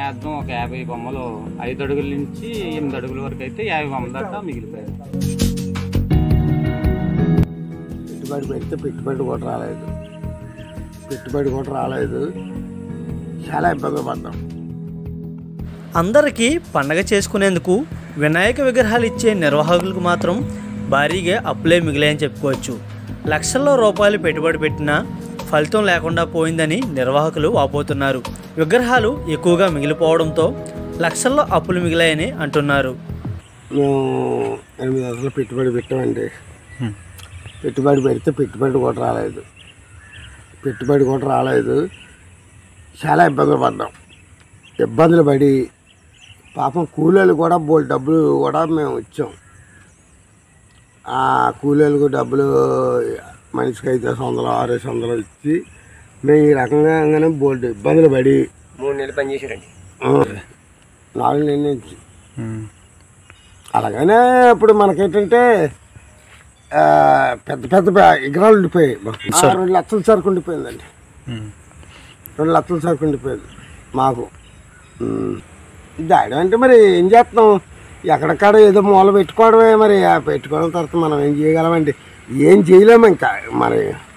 Maximum ఒక 50 బొమ్మలు 5 అడుగుల నుంచి 8 అడుగుల వరకు అయితే 50 బొమ్మల దాకా మిగిలిపోయాయి. పెట్టుబడి పెడితే పెట్టుబడి కూడా రాలేదు. చాలా ఇబ్బందులు పడ్డాం. అందరికీ పండగ చేసుకునేందుకు వినాయక విగ్రహాలు ఇచ్చే నిర్వాహకులకు మాత్రం భారీగా అప్పులే మిగిలాయని చెప్పుకోవచ్చు. లక్షల్లో రూపాయలు పెట్టుబడి పెట్టినా ఫలితం లేకుండా పోయిందని నిర్వాహకులు వాపోతున్నారు. విగ్రహాలు ఎక్కువగా మిగిలిపోవడంతో లక్షల్లో అప్పులు మిగిలాయని అంటున్నారు. మేము 8 లక్షలు పెట్టుబడి పెట్టామండి. పెట్టుబడి పెడితే పెట్టుబడి కూడా రాలేదు. చాలా ఇబ్బందులు పడ్డాం. ఇబ్బందులు పడి పాపం కూలీలు కూడా బోల్ డబ్బులు కూడా మేము ఇచ్చాం. ఆ కూలీలకు డబ్బులు మనిషికి 500 600 ఇచ్చి మేము ఈ రకంగానే బోల్డ్ ఇబ్బందులు పడి 3 నెలలు పనిచేశారండి. 4 నెలల నుంచి. అలాగనే ఇప్పుడు మనకేంటంటే పెద్ద విగ్రహాలు ఉండిపోయాయి. 2 లక్షల సరుకు ఉండిపోయిందండి. 2 లక్షల సరుకు ఉండిపోయింది మాకు. దాడి అంటే మరి ఏం చేస్తున్నాం, ఎక్కడికాడ ఏదో మూల పెట్టుకోవడమే. మరి పెట్టుకోవడం తర్వాత మనం ఏం చేయగలమండి? ఏం చేయలేము ఇంకా మరి.